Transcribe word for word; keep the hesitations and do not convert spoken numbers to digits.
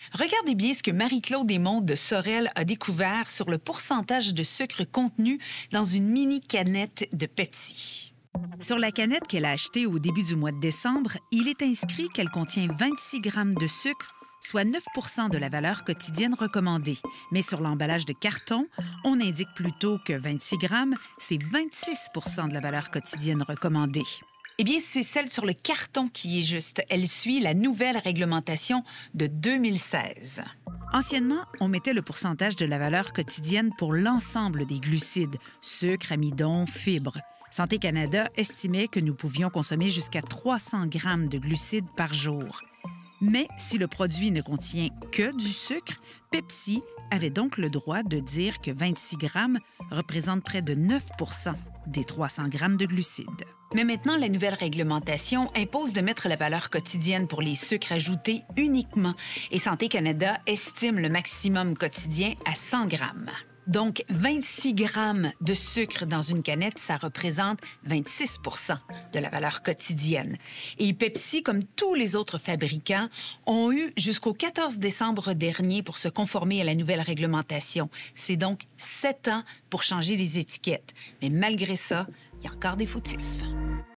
Regardez bien ce que Marie-Claude Desmonts de Sorel a découvert sur le pourcentage de sucre contenu dans une mini canette de Pepsi. Sur la canette qu'elle a achetée au début du mois de décembre, il est inscrit qu'elle contient vingt-six grammes de sucre, soit neuf pour cent de la valeur quotidienne recommandée. Mais sur l'emballage de carton, on indique plutôt que vingt-six grammes, c'est vingt-six pour cent de la valeur quotidienne recommandée. Eh bien, c'est celle sur le carton qui est juste. Elle suit la nouvelle réglementation de deux mille seize. Anciennement, on mettait le pourcentage de la valeur quotidienne pour l'ensemble des glucides, sucre, amidon, fibres. Santé Canada estimait que nous pouvions consommer jusqu'à trois cents grammes de glucides par jour. Mais si le produit ne contient que du sucre, Pepsi avait donc le droit de dire que vingt-six grammes représentent près de neuf pour cent des trois cents grammes de glucides. Mais maintenant, la nouvelle réglementation impose de mettre la valeur quotidienne pour les sucres ajoutés uniquement. Et Santé Canada estime le maximum quotidien à cent grammes. Donc, vingt-six grammes de sucre dans une canette, ça représente vingt-six pour cent de la valeur quotidienne. Et Pepsi, comme tous les autres fabricants, ont eu jusqu'au quatorze décembre dernier pour se conformer à la nouvelle réglementation. C'est donc sept ans pour changer les étiquettes. Mais malgré ça, il y a encore des fautifs.